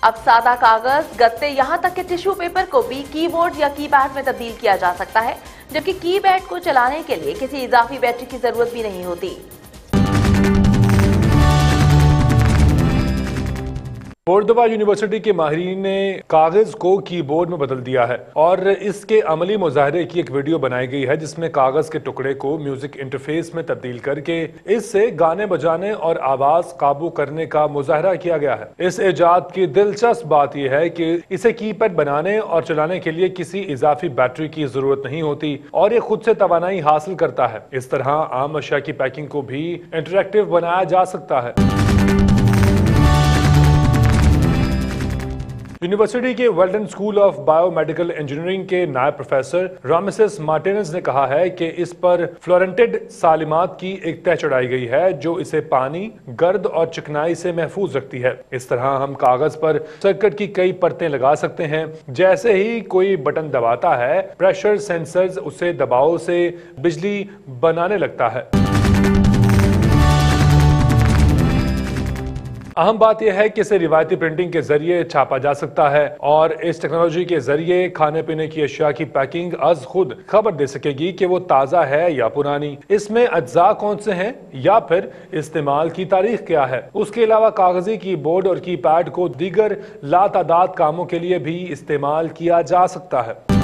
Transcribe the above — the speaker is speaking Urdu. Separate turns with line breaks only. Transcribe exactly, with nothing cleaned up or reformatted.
اب سادہ کاغذ، گتے، یہاں تک کہ ٹیشو پیپر کو بھی کی بورڈ یا کی پیڈ میں تبدیل کیا جا سکتا ہے، جبکہ کی پیڈ کو چلانے کے لیے کسی اضافی بیٹری کی ضرورت بھی نہیں ہوتی۔
کوردوبا یونیورسٹی کے ماہرین نے کاغذ کو کی بورڈ میں بدل دیا ہے اور اس کے عملی مظاہرے کی ایک ویڈیو بنائی گئی ہے جس میں کاغذ کے ٹکڑے کو میوزک انٹرفیس میں تبدیل کر کے اس سے گانے بجانے اور آواز قابو کرنے کا مظاہرہ کیا گیا ہے۔ اس ایجاد کی دلچسپ بات یہ ہے کہ اسے کی پیڈ بنانے اور چلانے کے لیے کسی اضافی بیٹری کی ضرورت نہیں ہوتی اور یہ خود سے توانائی حاصل کرتا ہے۔ اس طرح عام اشیاء کی پیکنگ کو بھی انٹریکٹیو بنایا جا سکتا ہے۔ یونیورسٹی کے Weldon school of biomedical engineering کے نائب پروفیسر رامسس مارٹینز نے کہا ہے کہ اس پر فلورنٹڈ سالمات کی ایک تہ چڑھائی گئی ہے جو اسے پانی، گرد اور چکنائی سے محفوظ رکھتی ہے۔ اس طرح ہم کاغذ پر سرکٹ کی کئی پرتیں لگا سکتے ہیں۔ جیسے ہی کوئی بٹن دباتا ہے، پریشر سینسرز اسے دباؤ سے بجلی بنانے لگتا ہے۔ اہم بات یہ ہے کہ اسے روایتی پرنٹنگ کے ذریعے چھاپا جا سکتا ہے اور اس ٹیکنالوجی کے ذریعے کھانے پینے کی اشیاء کی پیکنگ از خود خبر دے سکے گی کہ وہ تازہ ہے یا پرانی، اس میں اجزاء کون سے ہیں یا پھر استعمال کی تاریخ کیا ہے۔ اس کے علاوہ کاغذی کی بورڈ اور کی پیڈ کو دیگر لاتعداد کاموں کے لیے بھی استعمال کیا جا سکتا ہے۔